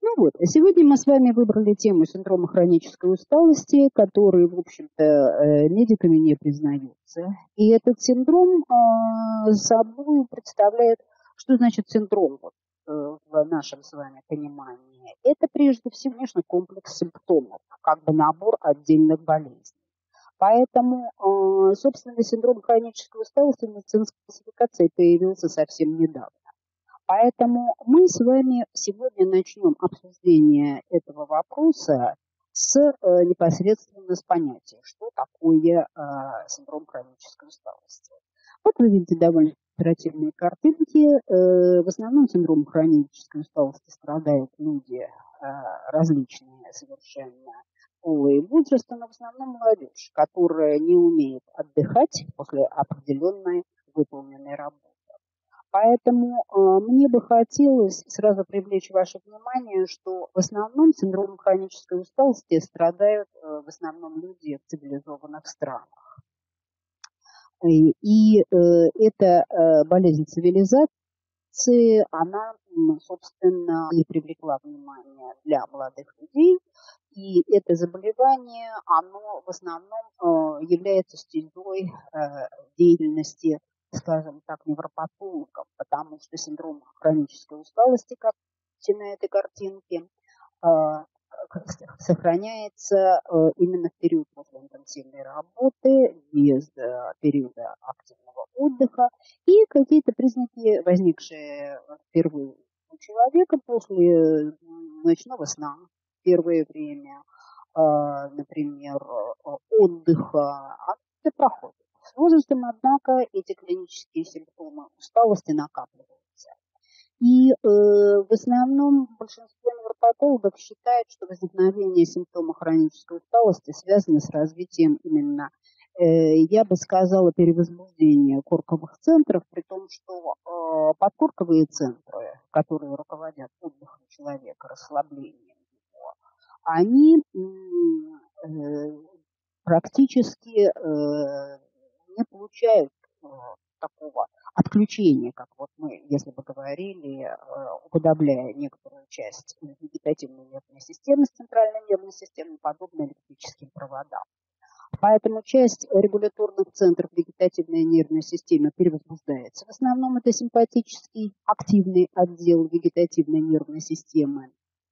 Ну вот, а сегодня мы с вами выбрали тему синдрома хронической усталости, который, в общем-то, медиками не признается. И этот синдром собой представляет, что значит синдром вот, в нашем с вами понимании. Это прежде всего, конечно, комплекс симптомов, как бы набор отдельных болезней. Поэтому, собственно, синдром хронической усталости в медицинской классификации появился совсем недавно. Поэтому мы с вами сегодня начнем обсуждение этого вопроса непосредственно с понятия, что такое синдром хронической усталости. Вот вы видите довольно оперативные картинки. В основном синдромом хронической усталости страдают люди различные совершенно пола и возраста, но в основном молодежь, которая не умеет отдыхать после определенной выполненной работы. Поэтому мне бы хотелось сразу привлечь ваше внимание, что в основном синдромом хронической усталости страдают в основном люди в цивилизованных странах. И эта болезнь цивилизации, она, собственно, не привлекла внимания для молодых людей. И это заболевание, оно в основном является стезей деятельности, скажем так, невропатологов, потому что синдром хронической усталости, как на этой картинке, сохраняется именно в период после интенсивной работы, без периода активного отдыха, и какие-то признаки, возникшие впервые у человека после ночного сна в первое время, например, отдыха, это проходит. С возрастом, однако, эти клинические симптомы усталости накапливаются. И в основном большинство невропатологов считает, что возникновение симптома хронической усталости связано с развитием именно, я бы сказала, перевозбуждения корковых центров, при том, что подкорковые центры, которые руководят отдыхом человека, расслаблением его, они практически не получают такого отключения, как вот мы, если бы говорили, уподобляя некоторую часть вегетативной нервной системы с центральной нервной системой, подобно электрическим проводам. Поэтому часть регуляторных центров вегетативной нервной системы перевозбуждается. В основном это симпатический активный отдел вегетативной нервной системы.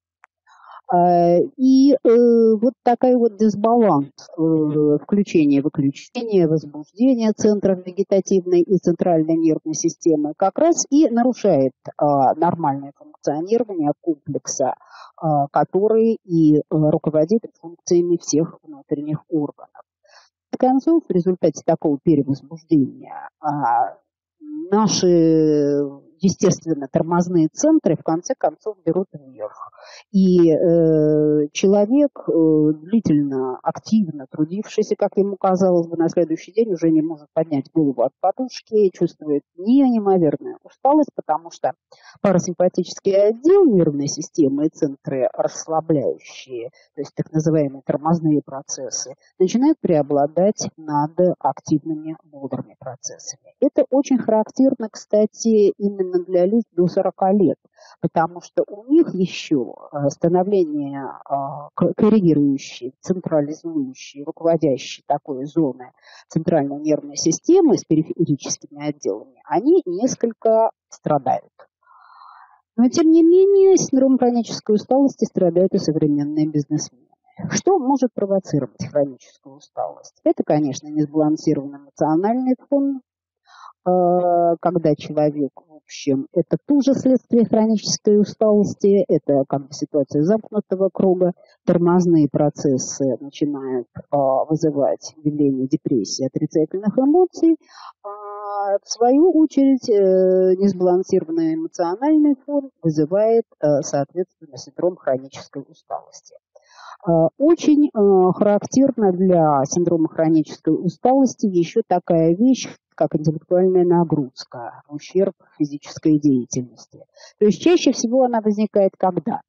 И вот такой вот дисбаланс включения-выключения, возбуждения центров вегетативной и центральной нервной системы как раз и нарушает нормальное функционирование комплекса, который и руководит функциями всех внутренних органов. В конце концов, в результате такого перевозбуждения наши, естественно, тормозные центры в конце концов берут вверх. И человек, длительно, активно трудившийся, как ему казалось бы, на следующий день уже не может поднять голову от подушки, чувствует неимоверную усталость, потому что парасимпатический отдел нервной системы и центры расслабляющие, то есть так называемые тормозные процессы, начинают преобладать над активными бодрыми процессами. Это очень характерно, кстати, именно для лиц до 40 лет, потому что у них еще становление коррегирующей, централизующей, руководящей такой зоны центральной нервной системы с периферическими отделами, они несколько страдают. Но, тем не менее, синдромом хронической усталости страдают и современные бизнесмены. Что может провоцировать хроническую усталость? Это, конечно, несбалансированный эмоциональный фон, когда человек, в общем, это тоже следствие хронической усталости, это как бы ситуация замкнутого круга, тормозные процессы начинают вызывать явление депрессии, отрицательных эмоций, в свою очередь несбалансированный эмоциональный фон вызывает, соответственно, синдром хронической усталости. Очень характерна для синдрома хронической усталости еще такая вещь, как интеллектуальная нагрузка в ущерб физической деятельности. То есть чаще всего она возникает когда?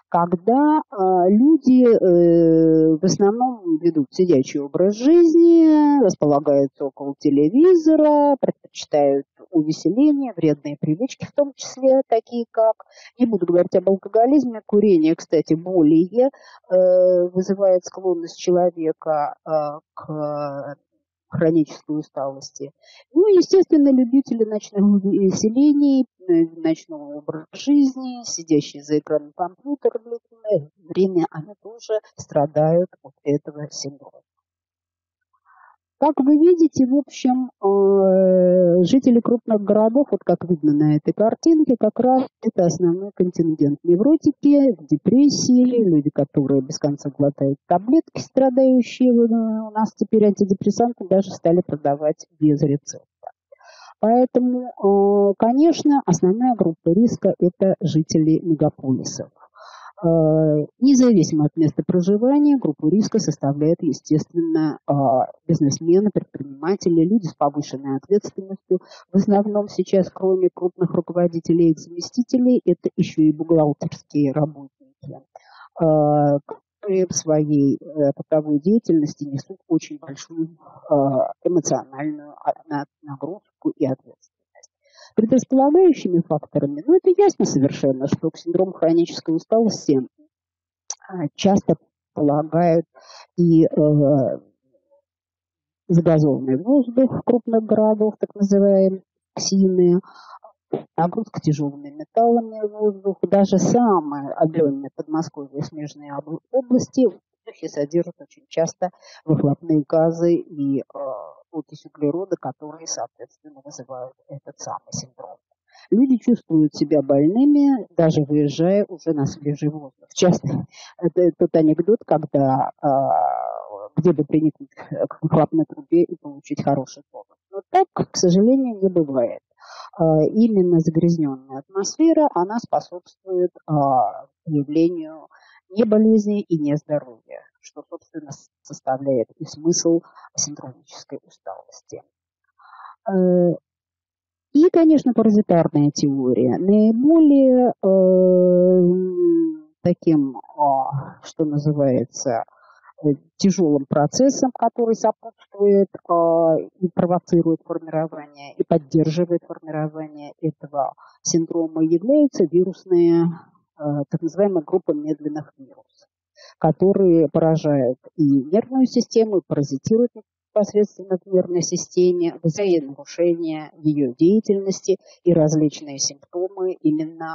когда люди в основном ведут сидячий образ жизни, располагаются около телевизора, предпочитают увеселения, вредные привычки, в том числе такие как, не буду говорить об алкоголизме, курение, кстати, более вызывает склонность человека к хронической усталости. Ну, естественно, любители ночных веселений, ночного образа жизни, сидящие за экраном компьютера длительное время, они тоже страдают от этого синдрома. Как вы видите, в общем, жители крупных городов, вот как видно на этой картинке, как раз это основной контингент. Невротики, депрессии, люди, которые без конца глотают таблетки, страдающие. У нас теперь антидепрессанты даже стали продавать без рецепта. Поэтому, конечно, основная группа риска – это жители мегаполисов. Независимо от места проживания, группу риска составляют, естественно, бизнесмены, предприниматели, люди с повышенной ответственностью. В основном сейчас, кроме крупных руководителей и заместителей, это еще и бухгалтерские работники, которые в своей трудовой деятельности несут очень большую эмоциональную нагрузку и ответственность. Предрасполагающими факторами, ну, это ясно совершенно, что к синдрому хронической усталости часто полагают и загазованный воздух крупных городов, так называемые токсины, нагрузка тяжелыми металлами в воздух, даже самые отдаленные Подмосковье и смежные области в воздухе содержат очень часто выхлопные газы и окись углерода, которые, соответственно, вызывают этот самый синдром. Люди чувствуют себя больными, даже выезжая уже на свежий воздух. Часто это тот анекдот, когда где бы приникнуть к выхлопной трубе и получить хороший воздух. Но так, к сожалению, не бывает. Именно загрязненная атмосфера, она способствует появлению не болезней и не здоровья, что, собственно, составляет и смысл синдромической усталости. И, конечно, паразитарная теория. Наиболее таким, что называется, тяжелым процессом, который сопутствует и провоцирует формирование, и поддерживает формирование этого синдрома, являются вирусные, так называемые группы медленных вирусов, которые поражают и нервную систему, и паразитируют непосредственно в нервной системе, вызывая нарушения ее деятельности и различные симптомы именно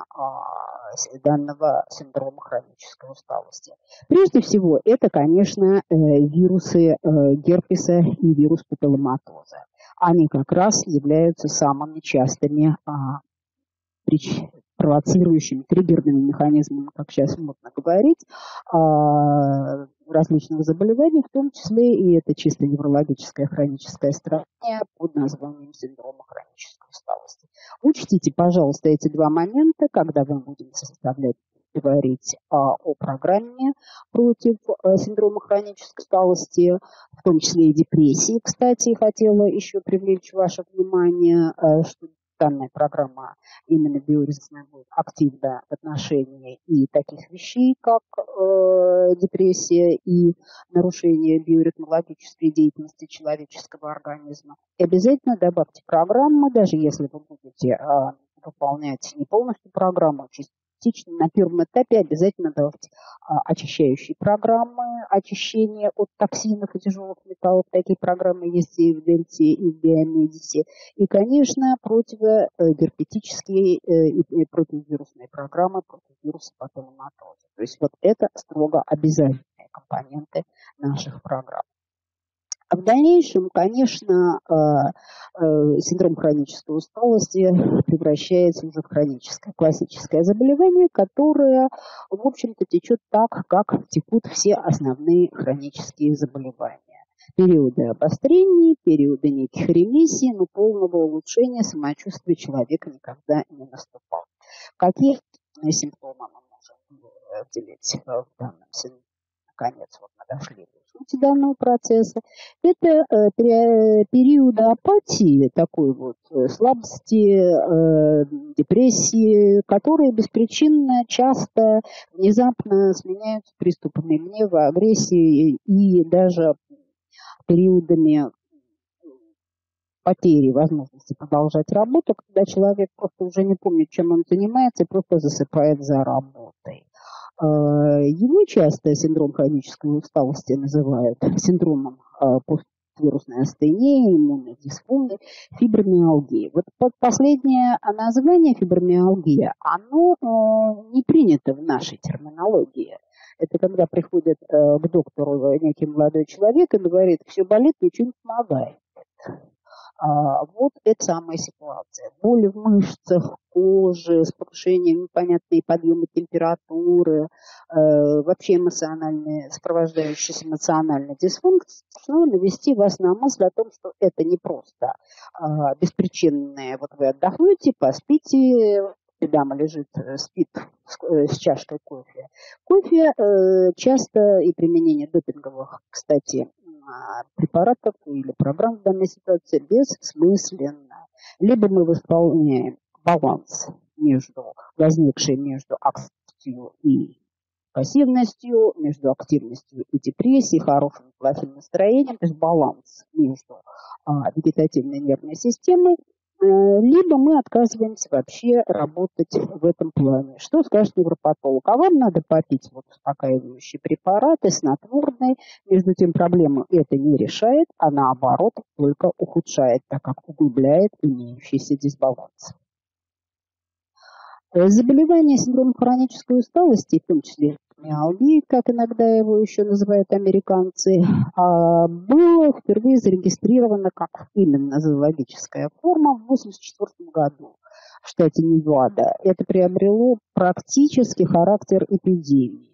данного синдрома хронической усталости. Прежде всего, это, конечно, вирусы герпеса и вирус папилломатоза. Они как раз являются самыми частыми провоцирующими триггерными механизмами, как сейчас модно говорить, различных заболеваний, в том числе и это чисто неврологическое хроническое страдание под названием синдрома хронической усталости. Учтите, пожалуйста, эти два момента, когда вы будете говорить о программе против синдрома хронической усталости, в том числе и депрессии. Кстати, хотела еще привлечь ваше внимание, что данная программа именно биорезонансная будет активна в отношении и таких вещей, как депрессия и нарушение биоритмологической деятельности человеческого организма. И обязательно добавьте программы, даже если вы будете выполнять не полностью программу, частично на первом этапе обязательно давайте очищающие программы, очищение от токсинов и тяжелых металлов. Такие программы есть и в Дельте, и в Биомедисе. И, конечно, противогерпетические и противовирусные программы против вируса папилломатоза. То есть вот это строго обязательные компоненты наших программ. А в дальнейшем, конечно, синдром хронической усталости превращается уже в хроническое классическое заболевание, которое, в общем-то, течет так, как текут все основные хронические заболевания. Периоды обострений, периоды неких ремиссий, но полного улучшения самочувствия человека никогда не наступало. Какие симптомы мы можем выделить в данном синдроме? Наконец, вот мы дошли до сути данного процесса. Это периоды апатии, такой вот слабости, депрессии, которые беспричинно часто внезапно сменяются приступами гнева, агрессии и даже периодами потери возможности продолжать работу, когда человек просто уже не помнит, чем он занимается, и просто засыпает за работой. Его часто синдром хронической усталости называют синдромом поствирусной астении, иммунной дисфункции, фибромиалгии. Вот последнее название фибромиалгия, оно не принято в нашей терминологии. Это когда приходит к доктору некий молодой человек и говорит, все болит, ничего не помогает. Вот это самая ситуация. Боли в мышцах, коже, с повышением непонятной подъема температуры, вообще эмоциональные, сопровождающиеся эмоциональной дисфункцией, должно навести вас на мысль о том, что это не просто беспричинное, вот вы отдохнете, поспите, дама лежит, спит с чашкой кофе. Кофе часто и применение допинговых, кстати, препаратов или программ в данной ситуации бессмысленно. Либо мы восполняем баланс возникший между активностью и пассивностью, между активностью и депрессией, хорошим и плохим настроением, то есть баланс между вегетативной нервной системой, либо мы отказываемся вообще работать в этом плане. Что скажет невропатолог? А вам надо попить вот успокаивающие препараты, снотворные. Между тем проблему это не решает, а наоборот только ухудшает, так как углубляет имеющийся дисбаланс. Заболевание синдромом хронической усталости, в том числе миалгии, как иногда его еще называют американцы, было впервые зарегистрировано как именно зоологическая форма в 1984 году в штате Невада. Это приобрело практически характер эпидемии.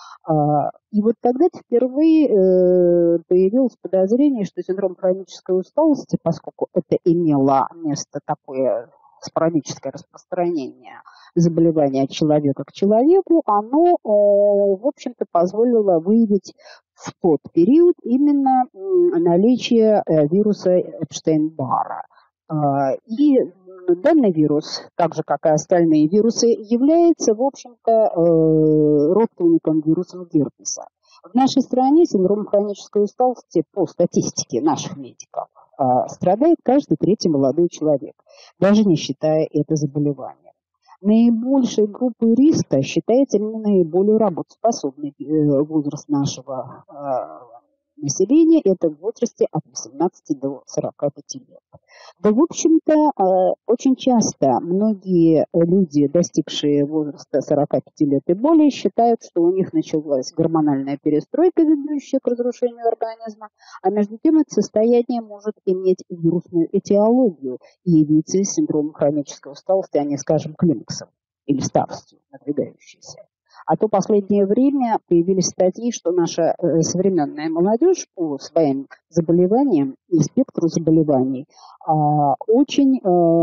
И вот тогда впервые появилось подозрение, что синдром хронической усталости, поскольку это имело место такое спорадическое распространение заболевания от человека к человеку, оно, в общем-то, позволило выявить в тот период именно наличие вируса Эпштейн-Барра. И данный вирус, так же, как и остальные вирусы, является, в общем-то, родственником вирусов герпеса. В нашей стране синдром хронической усталости, по статистике наших медиков, страдает каждый третий молодой человек, даже не считая это заболевание. Наибольшей группой риска считается именно наиболее работоспособный возраст нашего населения, это в возрасте от 18 до 45 лет. Да, в общем-то, очень часто многие люди, достигшие возраста 45 лет и более, считают, что у них началась гормональная перестройка, ведущая к разрушению организма, а между тем это состояние может иметь вирусную этиологию и явиться синдромом хронической усталости, а не, скажем, климаксом или старостью надвигающейся. А то в последнее время появились статьи, что наша современная молодежь по своим заболеваниям и спектру заболеваний очень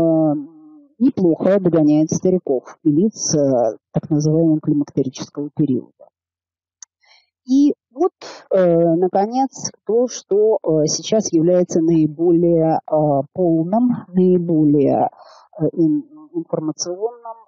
неплохо догоняет стариков и лиц так называемого климактерического периода. И вот, наконец, то, что сейчас является наиболее полным, наиболее информационным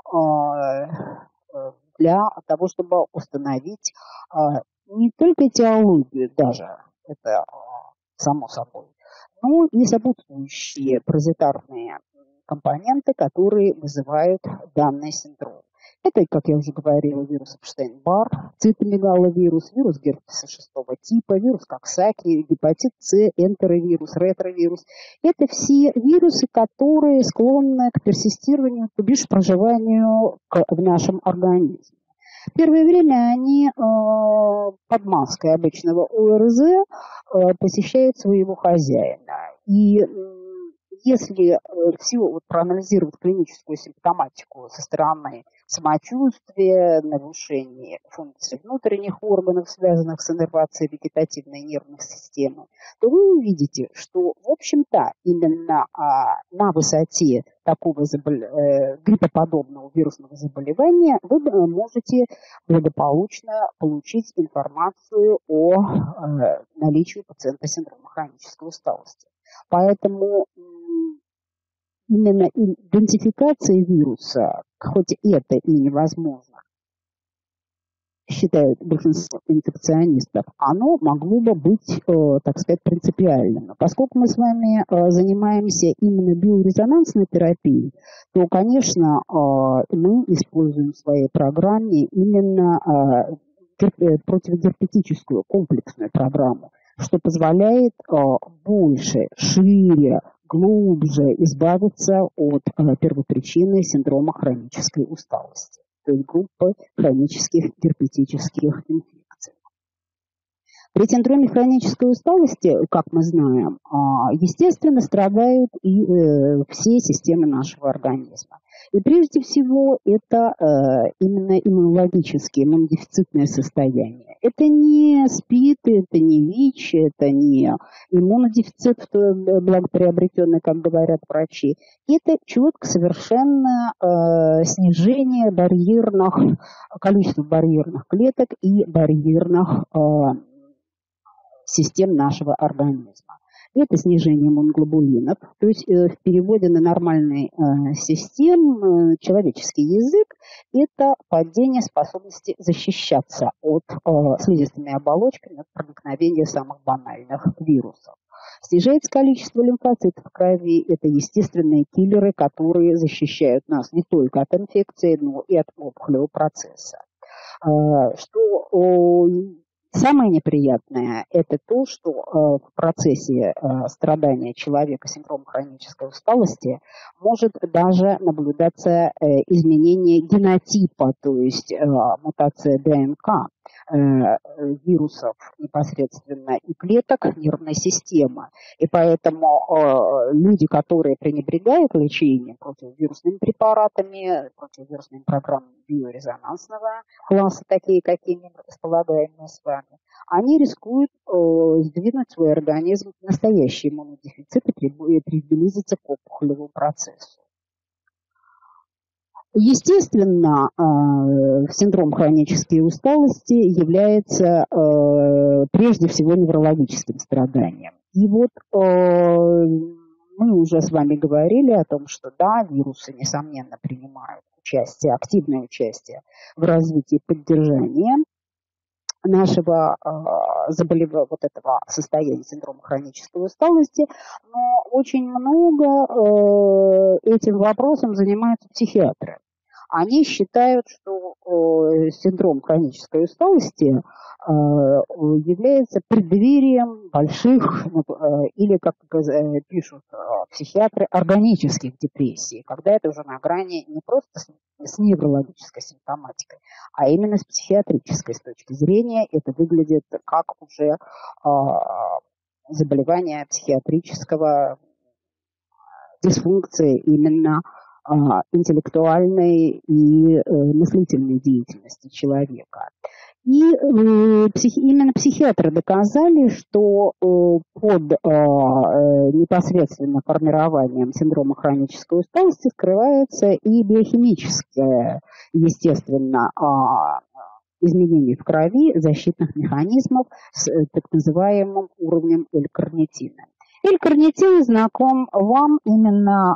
для того, чтобы установить не только теологию даже, это само собой, но и сопутствующие паразитарные компоненты, которые вызывают данный синдром. Это, как я уже говорила, вирус Эпштейн-Барр, цитомегаловирус, вирус герпеса 6-го типа, вирус Коксаки, гепатит С, энтеровирус, ретровирус. Это все вирусы, которые склонны к персистированию, то бишь проживанию в нашем организме. В первое время они под маской обычного ОРЗ посещают своего хозяина. И если все вот проанализировать клиническую симптоматику со стороны самочувствия, нарушения функций внутренних органов, связанных с иннервацией вегетативной нервной системы, то вы увидите, что, в общем-то, именно на высоте такого гриппоподобного вирусного заболевания вы можете благополучно получить информацию о наличии у пациента синдрома хронической усталости. Поэтому именно идентификация вируса, хоть это и невозможно, считают большинство инфекционистов, оно могло бы быть, так сказать, принципиальным. Поскольку мы с вами занимаемся именно биорезонансной терапией, то, конечно, мы используем в своей программе именно противогерпетическую комплексную программу, что позволяет больше, шире, глубже избавиться от первопричины синдрома хронической усталости, то есть группы хронических герпетических инфекций. При синдроме хронической усталости, как мы знаем, естественно, страдают и все системы нашего организма. И прежде всего это именно иммунологические, иммунодефицитное состояние. Это не СПИД, это не ВИЧ, это не иммунодефицит, благоприобретенный, как говорят врачи. Это четко совершенно снижение количества барьерных клеток и барьерных систем нашего организма. Это снижение иммуноглобулинов, то есть в переводе на нормальный систем, человеческий язык, это падение способности защищаться от слизистыми оболочками от проникновения самых банальных вирусов. Снижается количество лимфоцитов в крови, это естественные киллеры, которые защищают нас не только от инфекции, но и от опухолевого процесса. Самое неприятное – это то, что в процессе страдания человека синдромом хронической усталости может даже наблюдаться изменение генотипа, то есть мутация ДНК вирусов непосредственно и клеток нервной системы. И поэтому люди, которые пренебрегают лечением противовирусными препаратами, противовирусными программами биорезонансного класса, такие, какие мы располагаем с вами, они рискуют сдвинуть свой организм в настоящий иммунодефицит и приблизиться к опухолевому процессу. Естественно, синдром хронической усталости является прежде всего неврологическим страданием. И вот мы уже с вами говорили о том, что да, вирусы, несомненно, принимают активное участие в развитии и поддержании нашего вот этого состояния синдрома хронической усталости, но очень много этим вопросом занимаются психиатры. Они считают, что синдром хронической усталости является преддверием больших, или, как пишут психиатры, органических депрессий, когда это уже на грани не просто с неврологической симптоматикой, а именно с психиатрической с точки зрения. Это выглядит как уже заболевание психиатрического дисфункции именно интеллектуальной и мыслительной деятельности человека. И именно психиатры доказали, что под непосредственно формированием синдрома хронической усталости скрывается и биохимическое, естественно, изменение в крови защитных механизмов с так называемым уровнем L-карнитина. L-карнитин знаком вам именно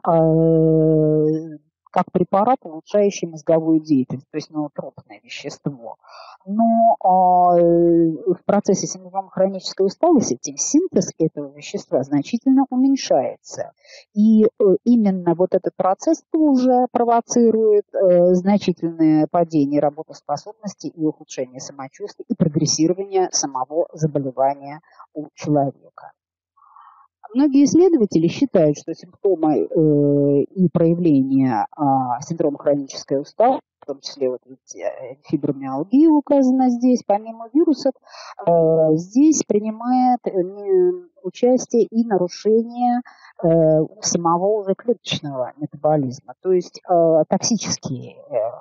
как препарат, улучшающий мозговую деятельность, то есть ноотропное вещество. Но в процессе синдрома хронической усталости синтез этого вещества значительно уменьшается. И именно вот этот процесс тоже провоцирует значительное падение работоспособности и ухудшение самочувствия и прогрессирование самого заболевания у человека. Многие исследователи считают, что симптомы и проявления синдрома хронической усталости в том числе, вот видите, фибромиалгия указана здесь, помимо вирусов, здесь принимает участие и нарушение самого уже клеточного метаболизма, то есть токсические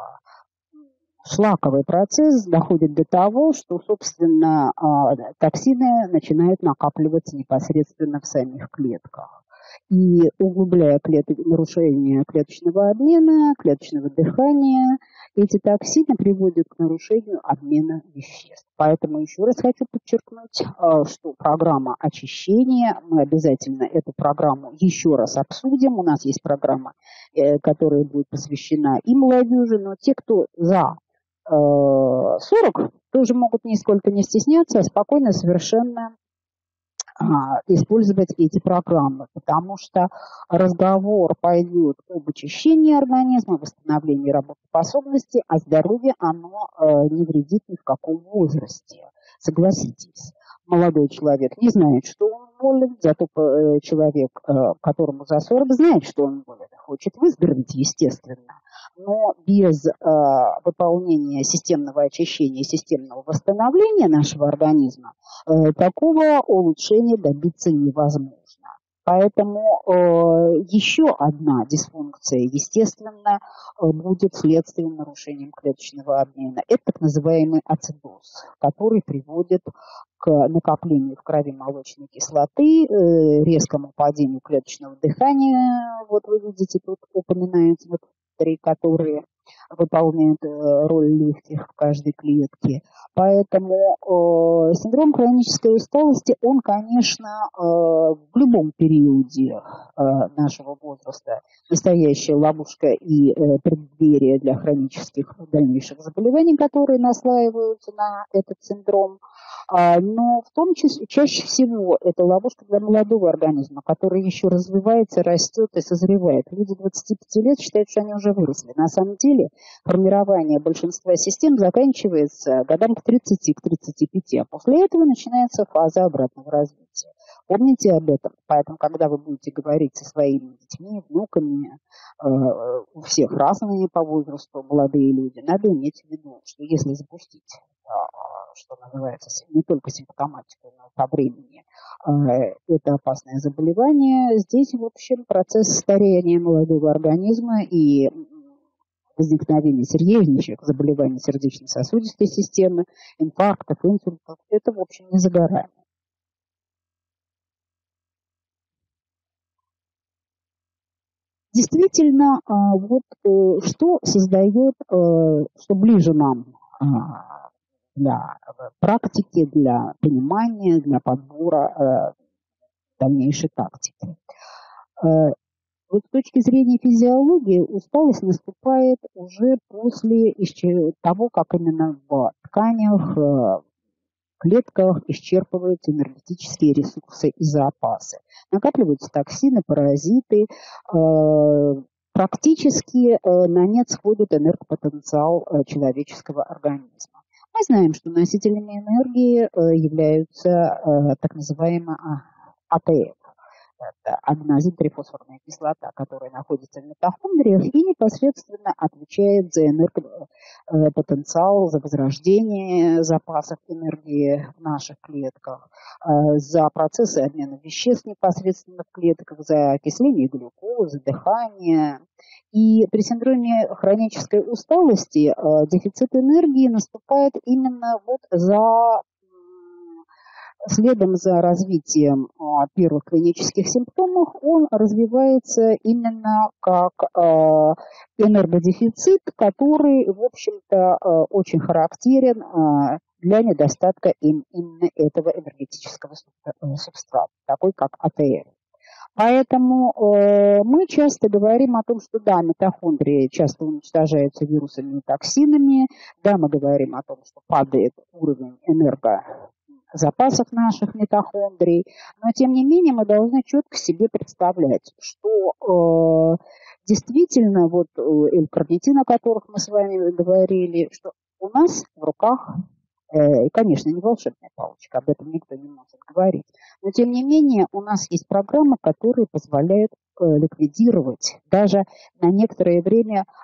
шлаковый процесс доходит до того, что, собственно, токсины начинают накапливаться непосредственно в самих клетках. И углубляя нарушение клеточного обмена, клеточного дыхания, эти токсины приводят к нарушению обмена веществ. Поэтому еще раз хочу подчеркнуть, что программа очищения, мы обязательно эту программу еще раз обсудим. У нас есть программа, которая будет посвящена и молодежи, но те, кто за 40, тоже могут нисколько не стесняться, а спокойно совершенно использовать эти программы, потому что разговор пойдет об очищении организма, восстановлении работоспособности, а здоровье оно не вредит ни в каком возрасте. Согласитесь, молодой человек не знает, что он болен, зато человек, которому за 40, знает, что он болен, хочет выздороветь, естественно. Но без выполнения системного очищения, системного восстановления нашего организма такого улучшения добиться невозможно. Поэтому еще одна дисфункция, естественно, будет следствием нарушения клеточного обмена. Это так называемый ацидоз, который приводит к накоплению в крови молочной кислоты, резкому падению клеточного дыхания. Вот вы видите, тут упоминаются вот которые выполняют роль легких в каждой клетке. Поэтому синдром хронической усталости, он, конечно, в любом периоде нашего возраста настоящая ловушка и преддверие для хронических дальнейших заболеваний, которые наслаиваются на этот синдром. Но в том числе чаще всего это ловушка для молодого организма, который еще развивается, растет и созревает. Люди 25 лет считают, что они уже выросли. На самом деле формирование большинства систем заканчивается годам к 30, к 35, а после этого начинается фаза обратного развития. Помните об этом. Поэтому, когда вы будете говорить со своими детьми, внуками, у всех разные по возрасту молодые люди, надо иметь в виду, что если запустить, что называется, не только симптоматику, но по времени, это опасное заболевание, здесь, в общем, процесс старения молодого организма и возникновение серьезнейших заболеваний сердечно-сосудистой системы, инфарктов, инсультов, это, в общем, не за горами. Действительно, вот что создает, что ближе нам для практики, для понимания, для подбора дальнейшей тактики. Вот с точки зрения физиологии усталость наступает уже после того, как именно в тканях, клетках исчерпываются энергетические ресурсы и запасы. Накапливаются токсины, паразиты, практически на нет сходит энергопотенциал человеческого организма. Мы знаем, что носителями энергии являются так называемые АТФ. Это аденозин-трифосфорная кислота, которая находится в митохондриях и непосредственно отвечает за энергопотенциал, за возрождение запасов энергии в наших клетках, за процессы обмена веществ непосредственно в клетках, за окисление глюкозы, дыхание. И при синдроме хронической усталости дефицит энергии наступает именно вот следом за развитием первых клинических симптомов, он развивается именно как энергодефицит, который, в общем-то, очень характерен для недостатка именно этого энергетического субстрата, такой как АТФ. Поэтому мы часто говорим о том, что да, митохондрии часто уничтожаются вирусами и токсинами, да, мы говорим о том, что падает уровень энергозапасов наших митохондрий, но тем не менее мы должны четко себе представлять, что действительно вот L-карнитин, о которых мы с вами говорили, что у нас в руках, и, конечно, не волшебная палочка, об этом никто не может говорить, но тем не менее у нас есть программы, которые позволяют ликвидировать даже на некоторое время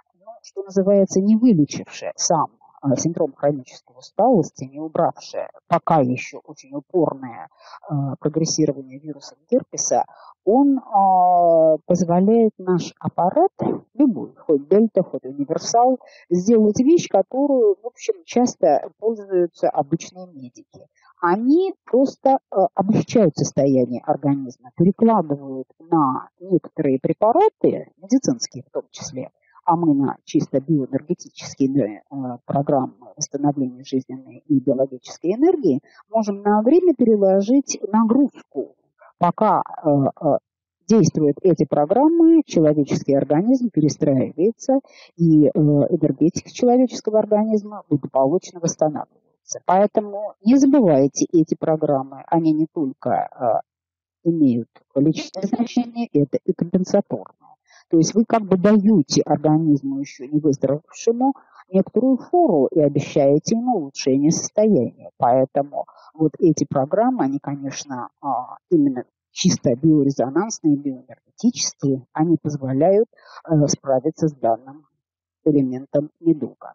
что называется, не вылечившее сам синдром хронической усталости, не убравшее пока еще очень упорное прогрессирование вируса герпеса, он позволяет наш аппарат, любой, хоть дельта, хоть универсал, сделать вещь, которую, в общем, часто пользуются обычные медики. Они просто облегчают состояние организма, перекладывают на некоторые препараты, медицинские в том числе, а мы на чисто биоэнергетические программы восстановления жизненной и биологической энергии можем на время переложить нагрузку. Пока действуют эти программы, человеческий организм перестраивается, и энергетика человеческого организма благополучно восстанавливается. Поэтому не забывайте эти программы, они не только имеют личное значение, это и компенсаторное. То есть вы как бы даете организму еще не выздоровевшему некоторую фору и обещаете ему улучшение состояния. Поэтому вот эти программы, они, конечно, именно чисто биорезонансные, биоэнергетические, они позволяют справиться с данным элементом недуга.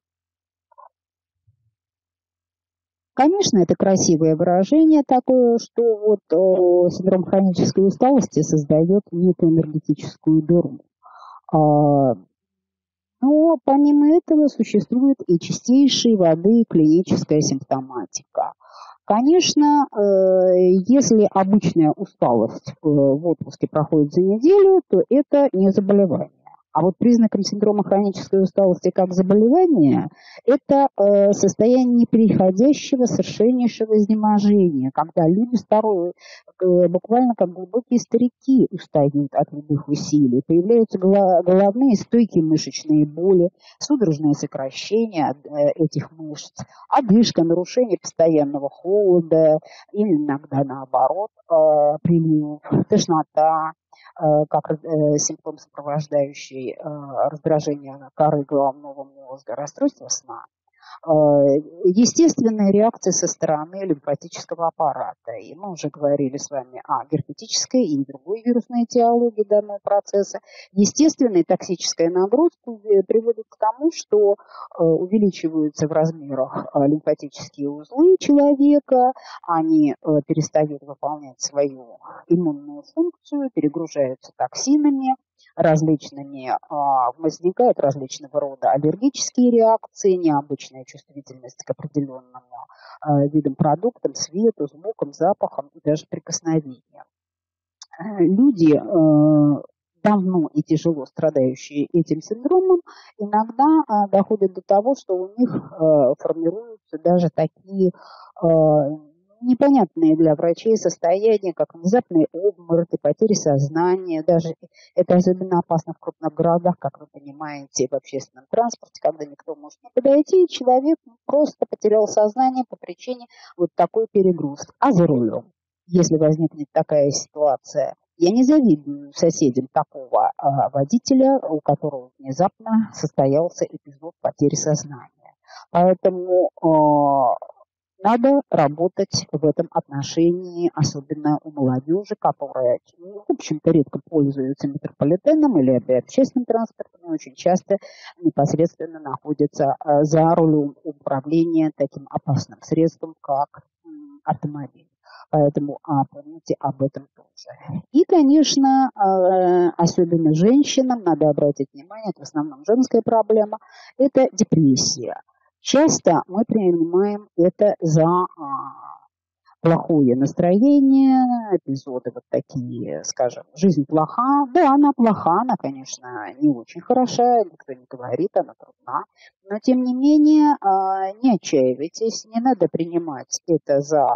Конечно, это красивое выражение такое, что вот синдром хронической усталости создает некую энергетическую дыру. Но помимо этого существует и чистейшей воды клиническая симптоматика. Конечно, если обычная усталость в отпуске проходит за неделю, то это не заболевание. А вот признаком синдрома хронической усталости как заболевания – это состояние непереходящего, совершеннейшего изнеможения, когда люди старые, буквально как глубокие старики, устают от любых усилий. Появляются головные стойкие мышечные боли, судорожное сокращение этих мышц, одышка, нарушение постоянного холода, или иногда наоборот, прилив, тошнота, как симптом, сопровождающий раздражение коры головного мозга, расстройство сна. Естественная реакция со стороны лимфатического аппарата. И мы уже говорили с вами о герпетической и другой вирусной этиологии данного процесса. Естественная токсическая нагрузка приводит к тому, что увеличиваются в размерах лимфатические узлы человека, они перестают выполнять свою иммунную функцию, перегружаются токсинами, различными, возникают различного рода аллергические реакции, необычная чувствительность к определенным видам продуктам, свету, звукам, запахам и даже прикосновениям. Люди, давно и тяжело страдающие этим синдромом, иногда доходят до того, что у них формируются даже такие непонятные для врачей состояния, как внезапные обмороки, потери сознания. Даже это особенно опасно в крупных городах, как вы понимаете, в общественном транспорте, когда никто может не подойти, и человек просто потерял сознание по причине вот такой перегрузки. А за рулем, если возникнет такая ситуация, я не завидую соседям такого водителя, у которого внезапно состоялся эпизод потери сознания. Поэтому надо работать в этом отношении, особенно у молодежи, которая, в общем-то, редко пользуется метрополитеном или общественным транспортом, но очень часто непосредственно находится за рулем управления таким опасным средством, как автомобиль. Поэтому помните об этом тоже. И, конечно, особенно женщинам надо обратить внимание, это в основном женская проблема, это депрессия. Часто мы принимаем это за плохое настроение, эпизоды вот такие, скажем, жизнь плоха. Да, она плоха, она, конечно, не очень хороша, никто не говорит, она трудна. Но, тем не менее, не отчаивайтесь, не надо принимать это за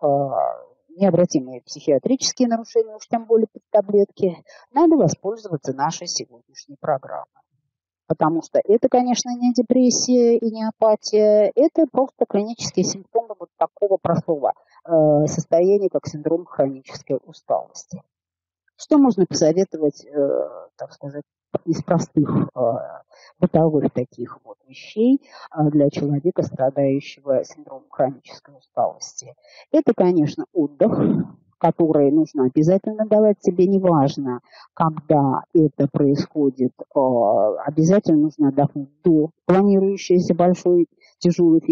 необратимые психиатрические нарушения, уж тем более под таблетки. Надо воспользоваться нашей сегодняшней программой. Потому что это, конечно, не депрессия и не апатия, это просто клинические симптомы вот такого простого состояния, как синдром хронической усталости. Что можно посоветовать, так сказать, из простых бытовых таких вот вещей для человека, страдающего синдромом хронической усталости? Это, конечно, отдых. которые нужно обязательно давать себе, неважно, когда это происходит, обязательно нужно отдохнуть до планирующейся большой тяжелой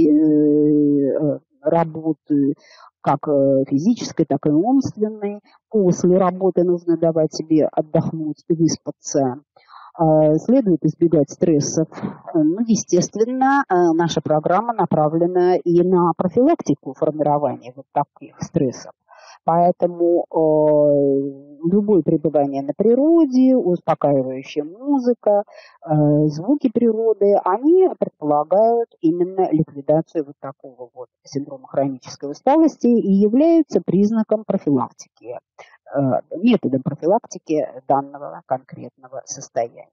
работы, как физической, так и умственной. После работы нужно давать себе отдохнуть и выспаться. Следует избегать стрессов. Ну, естественно, наша программа направлена и на профилактику формирования вот таких стрессов. Поэтому любое пребывание на природе, успокаивающая музыка, звуки природы, они предполагают именно ликвидацию вот такого вот синдрома хронической усталости и являются признаком профилактики, методом профилактики данного конкретного состояния.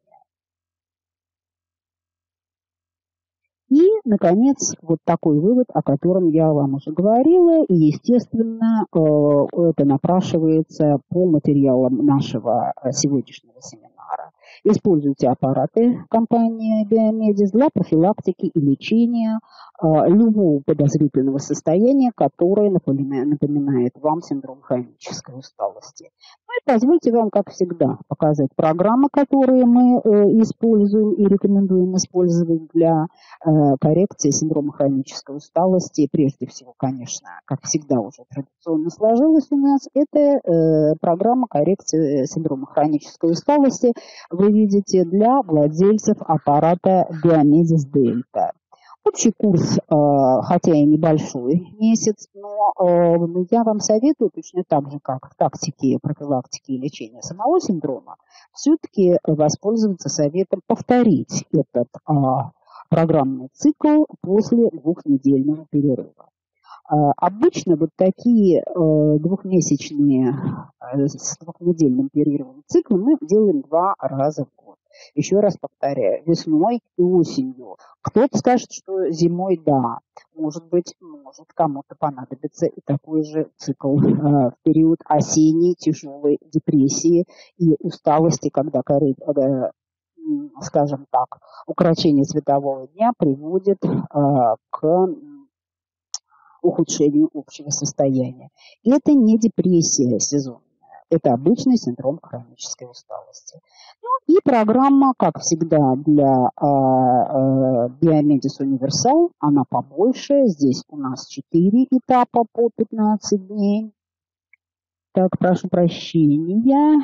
И, наконец, вот такой вывод, о котором я вам уже говорила, и, естественно, это напрашивается по материалам нашего сегодняшнего семинара. Используйте аппараты компании Биомедис для профилактики и лечения любого подозрительного состояния, которое напоминает вам синдром хронической усталости. Ну и позвольте вам, как всегда, показать программы, которые мы используем и рекомендуем использовать для коррекции синдрома хронической усталости. Прежде всего, конечно, как всегда уже традиционно сложилось у нас, это программа коррекции синдрома хронической усталости. Вы видите для владельцев аппарата Биомедис Дельта. Общий курс, хотя и небольшой, месяц, но я вам советую точно так же, как в тактике профилактики и лечения самого синдрома, все-таки воспользоваться советом повторить этот программный цикл после двухнедельного перерыва. Обычно вот такие двухмесячные с двухнедельным перерывом циклы мы делаем 2 раза в год. Еще раз повторяю, весной и осенью. Кто-то скажет, что зимой да. Может быть, может кому-то понадобится и такой же цикл в период осенней тяжелой депрессии и усталости, когда, скажем так, укорочение светового дня приводит к ухудшению общего состояния. И это не депрессия сезонная, это обычный синдром хронической усталости. Ну, и программа, как всегда, для Биомедис Универсал, она побольше. Здесь у нас 4 этапа по 15 дней. Так, прошу прощения.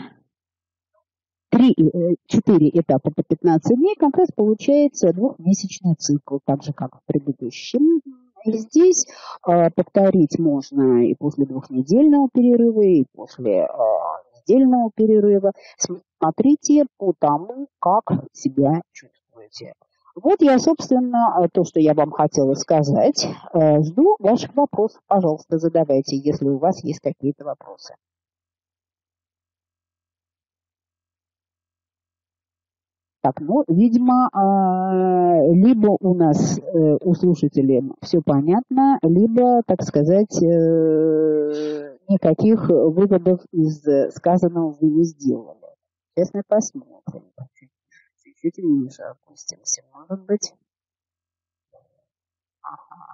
4 этапа по 15 дней как раз получается двухмесячный цикл, так же, как в предыдущем. И здесь повторить можно и после двухнедельного перерыва, и после недельного перерыва. Смотрите по тому, как себя чувствуете. Вот я, собственно, то, что я вам хотела сказать. Жду ваших вопросов. Пожалуйста, задавайте, если у вас есть какие-то вопросы. Так, ну, видимо, либо у нас у слушателей все понятно, либо, так сказать, никаких выводов из сказанного вы не сделали. Сейчас мы посмотрим. Чуть-чуть ниже опустимся, может быть. Ага.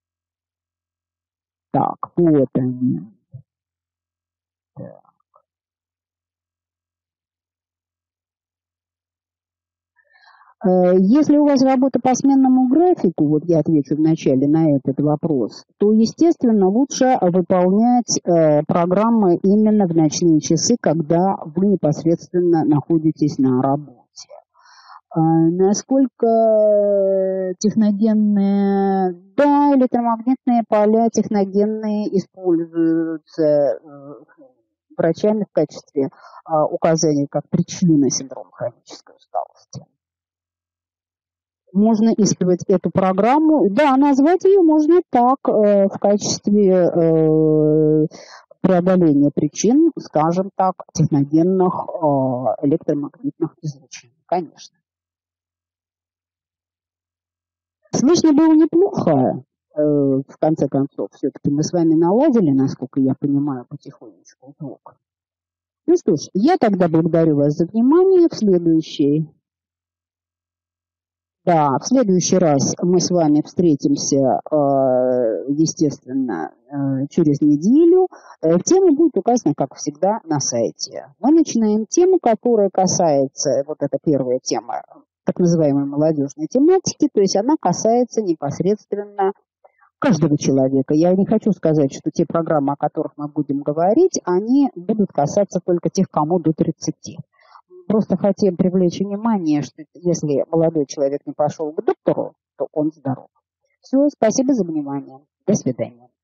Так, вот они. Так. Если у вас работа по сменному графику, вот я отвечу вначале на этот вопрос, то, естественно, лучше выполнять программы именно в ночные часы, когда вы непосредственно находитесь на работе. Насколько техногенные, да, электромагнитные поля техногенные используются врачами в качестве указания как причины синдрома хронической усталости. Можно использовать эту программу. Да, назвать ее можно так, в качестве преодоления причин, скажем так, техногенных электромагнитных излучений. Конечно. Слышно было неплохо, в конце концов. Все-таки мы с вами наладили, насколько я понимаю, потихонечку звук. Ну что ж, я тогда благодарю вас за внимание. В следующий Да, в следующий раз мы с вами встретимся, естественно, через неделю. Тема будет указана, как всегда, на сайте. Мы начинаем тему, которая касается, вот эта первая тема, так называемой молодежной тематики, то есть она касается непосредственно каждого человека. Я не хочу сказать, что те программы, о которых мы будем говорить, они будут касаться только тех, кому до 30. Просто хотим привлечь внимание, что если молодой человек не пошел к доктору, то он здоров. Все, спасибо за внимание. До свидания.